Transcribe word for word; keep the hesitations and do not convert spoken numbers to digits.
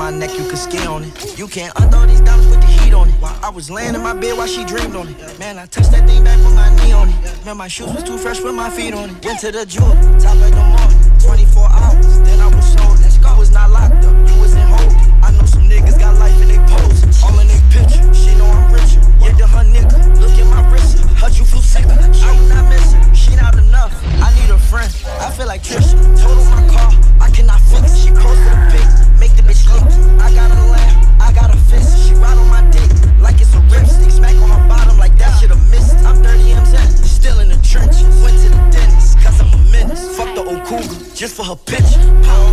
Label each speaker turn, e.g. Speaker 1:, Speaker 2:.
Speaker 1: my neck, you could ski on it. You can't undo these diamonds with the heat on it. I was laying in my bed while she dreamed on it. Man, I touched that thing back with my knee on it. Man, my shoes was too fresh with my feet on it. Went to the jewel, top of the morning, twenty-four hours, then I was sold. Let's go. I was not locked up, you was in hold. I know some niggas got life in they pose. All in they picture, she know I'm richer. Yeah, to her nigga, look at my wrist. Her you flew sicker, I do not miss her. She not enough, I need a friend. I feel like Trisha, total my car, I cannot fix it. She posted a pic, make the bitch lick. I got a laugh, I got a fist. She ride on my dick, like it's a ripstick. Smack on her bottom like that should've missed. I'm thirty M's in, still in the trenches. Went to the dentist, cause I'm a menace. Fuck the old cougar, just for her picture.